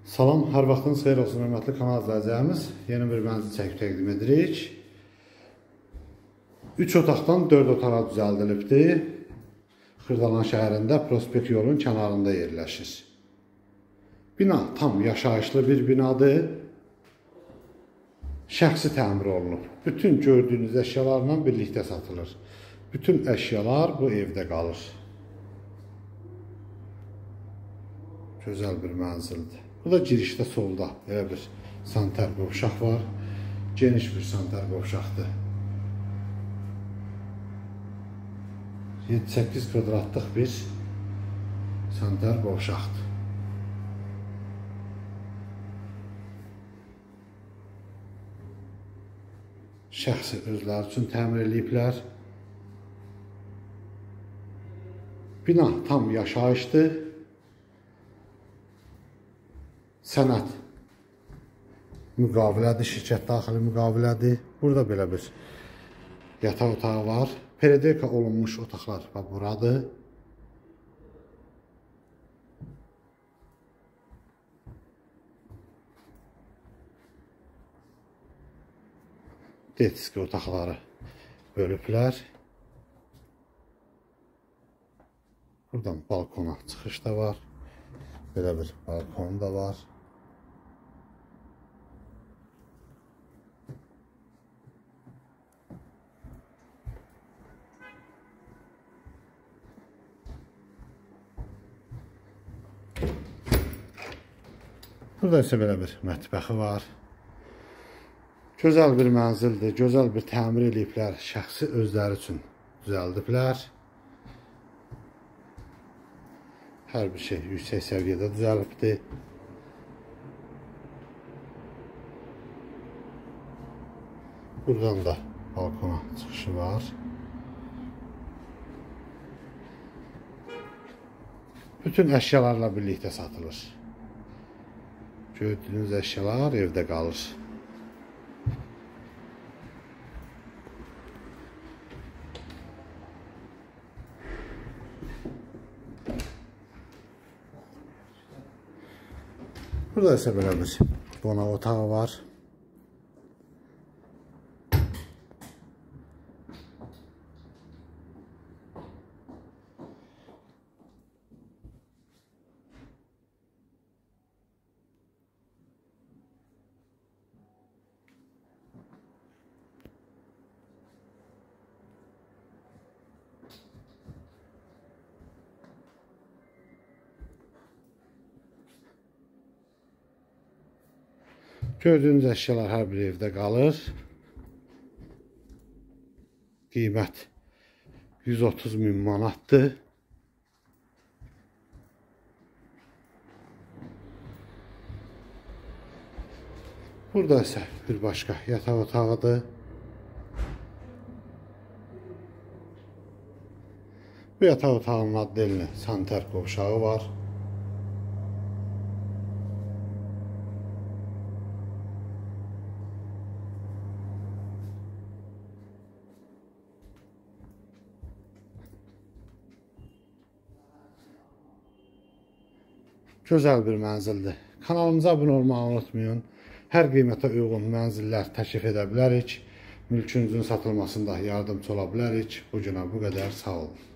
Salam, hər vaxtınız xeyir olsun, hörmətli kanal izləyicilərimiz. Yeni bir mənzil çəkib təqdim edirik. 3 otaqdan 4 otağa düzəldilibdir. Xırdalan şəhərində Prospekt yolun kənarında yerləşir. Bina tam yaşayışlı bir binadır. Şəxsi təmir olunub. Bütün gördüyünüz əşyalarla birlikdə satılır. Bütün əşyalar bu evdə qalır. Gözəl bir mənzildir. Bu da girişdə solda belə bir sanitar qovşaq var. Geniş bir sanitar qovşaqdır. 7-8 kvadratlıq bir sanitar qovşaqdır. Şəxsi özləri üçün təmir ediblər. Bina tam yaşayışdır. Sənət müqavilədir, şirkət daxili müqavilədir. Burada belə bir yataq otağı var. Periodika olunmuş otaqlar buradır. Detiski otaqları bölüblər. Buradan balkona çıxış da var. Belə bir balkon da var. Burada isə belə bir mətbəxi var. Gözəl bir mənzildir, gözəl bir təmir ediblər, şəxsi özləri üçün düzəldiblər. Hər bir şey yüksək səviyyədə düzəlibdir. Buradan da balkona çıxışı var. Bütün əşyalarla birlikdə satılır. Gördüyünüz əşyalar evdə qalır. Burada isə belə bir qonaq otağı var. Gördüyünüz əşyalar hər bir evdə qalır. Qiymət 130.000 manatdır. Burada isə bir başqa yataq otağıdır. Bu yataq otağının adlı sanitar qovşağı var. Gözəl bir mənzildir. Kanalımıza abunə olmağı unutmayın. Hər qiymətə uyğun mənzillər təklif edə bilərik. Mülkünüzün satılmasında yardımcı ola bilərik. Bu günə bu qədər. Sağ olun.